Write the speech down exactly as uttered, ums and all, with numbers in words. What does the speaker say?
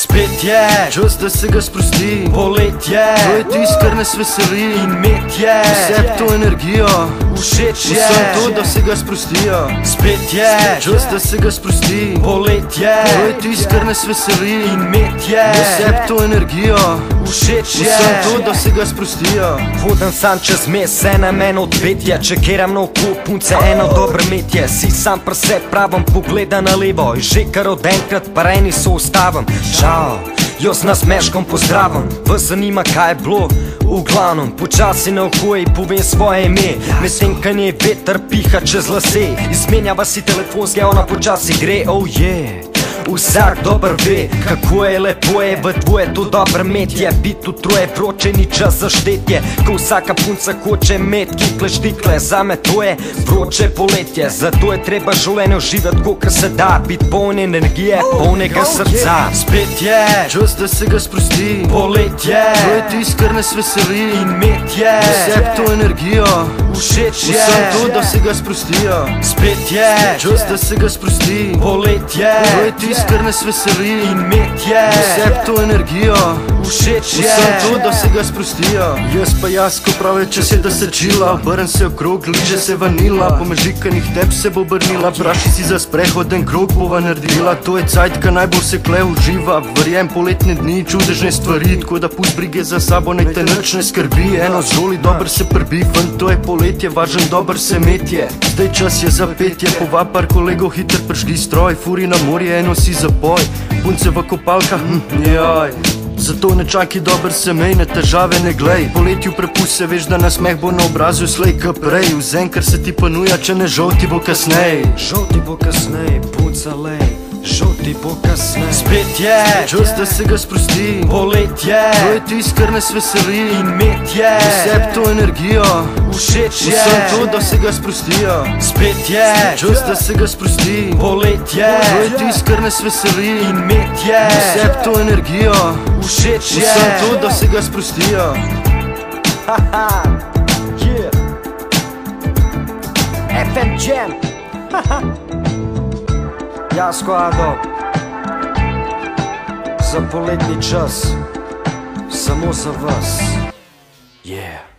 Spet je čas, da se ga sprosti. Poletje, to je tisto, kar nas veseli. In med je vse to energijo. Všeč je vsem to, da se ga sprostijo. Spet je čas, da se ga sprosti. Poletje, to je tisto, kar nas veseli. In med je vse to energijo. Všeč je vsem to, da se ga sprostijo. Vodan sam čez mes, ena mena odpetje. Če keram na oko punce, eno dobro metje. Si sam pri sebi pravim, pogleda na levo. Že kar od enkrat pa eni so ustavim. Čau, jaz nas meškom pozdravim. Vas zanima kaj je bilo? V glavnem, počasi na oko in povem svoje ime. Medtem kaj nje veter piha čez lase. Izmenjava si telefonske, ona počasi gre. Oh yeah, vsak dober ve, kako je lepo je v dvoje to dobro metje. Bit v troje vroče ni čas za štetje. Ko vsaka punca hoče met kikle štikle. Zame to je vroče poletje. Zato je treba življenje uživati, kolikor se da. Bit poln energije, polnega srca. Spet je čas, da se ga sprosti. Poletje, to je tisto, kar nas veseli. In med je vse to energijo. Všeč je vsem to, da se ga sprostijo. Spet je čas, da se ga sprosti. Poletje, to je tisto, kar nas veseli. In med je vse to energijo. Všeč je vsem to, da se ga sprostijo. Jaz pa jaz, ko pravi čas je, da se čila. Obrn se okrog, liže se vanila. Po mežikanih tep se bo obrnila. Praši si za sprehoden krog bova naredila. To je cajt, ka najbolj se kle uživa. Verjem poletne dni, čudežne stvari. Tako da pust brige za sabo, nek te nič ne skrbi. Eno zoli, dober se prbi. Fant, to je poletje, važen dober se metje. Zdaj čas je za petje. Pova par kolegov, hiter pršli stroj. Furi na morje, eno si zapoj. Punce v kopalkah, hm, jaj. Zato ne čaki dober semej, ne težave ne glej. Poletju prepust se, veš, da nasmeh bo na obrazu slej ka prej. Vzem, kar se ti ponuja, če ne žal ti bo kasnej. Žal ti bo kasnej, punca lej. Žal ti bo kasnej. Spet je čas, da se ga sprosti. Poletje, to je tisto, kar nas veseli. In med je vse to energijo. Všeč je vsem to, da se ga sprostijo. Spet je čas, da se ga sprosti. Poletje, to je tisto, kar nas veseli. In med je vse to energijo. Všeč je vsem to, da se ga sprostijo. Haha, yeah. F M Jam. Haha. Ja, sklado. Za poletni čas. Samo za vas. Yeah.